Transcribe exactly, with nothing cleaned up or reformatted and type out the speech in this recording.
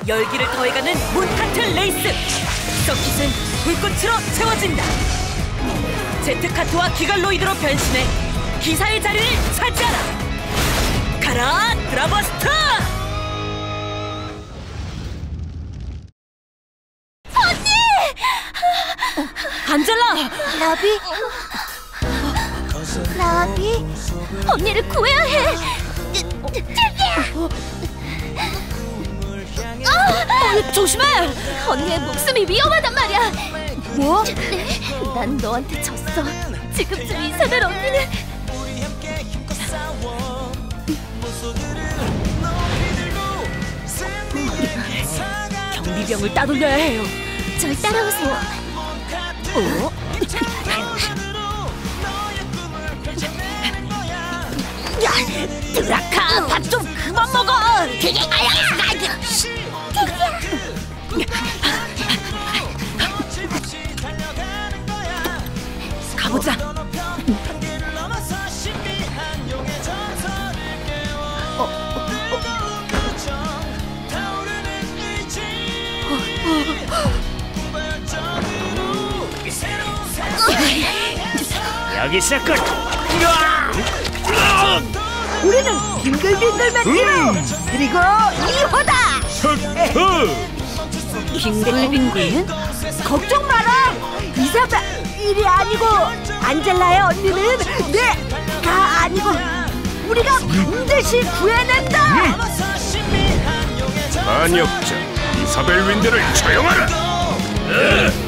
열기를 더해가는 몬타트 레이스! 서킷은 불꽃으로 채워진다! 제트카트와 기갈로이드로 변신해 기사의 자리를 차지하라! 가라, 드라버스터! 언니! 안젤라! 라비? 라비? 언니를 구해야 해! 어, 조심해! 언니의 목숨이 위험하단 말이야! 뭐? 난 너한테 졌어. 지금쯤 이사벨 언니는... 경비병을 따돌려야 해요. 절 따라오세요. 어? 야, 드라카, 밥 좀 그만 먹어! 그게 아야! 가보자. 어, 여기 있었군. 우리는 빙글빙글 맷기로 그리고 이호다. 빙글빙글은? 걱정 마라. 이사벨 일이 아니고 안젤라의 언니는 내가 아니고 우리가 반드시 구해낸다. 반역자 이사벨 윈드를 처형하라.